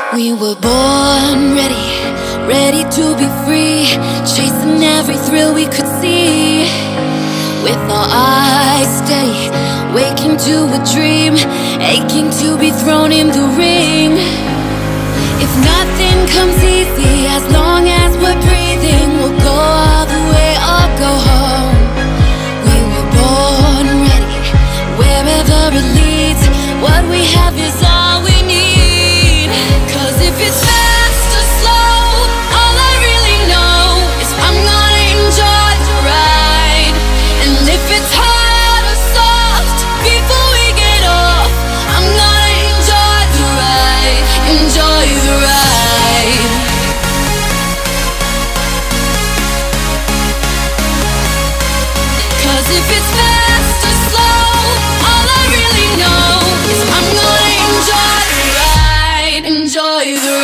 We were born ready, ready to be free, chasing every thrill we could see. With our eyes steady, waking to a dream, aching to be thrown in the ring. If nothing comes easy, as long as we're breathing, we'll go all the way or go home. We were born ready, wherever it leads, what we have is all we need. 'Cause if it's fast or slow, all I really know is I'm gonna enjoy the ride. And if it's hard or soft, before we get off, I'm gonna enjoy the ride, enjoy the ride. 'Cause if it's fast or slow, all I really know is I'm gonna enjoy the ride, enjoy the ride.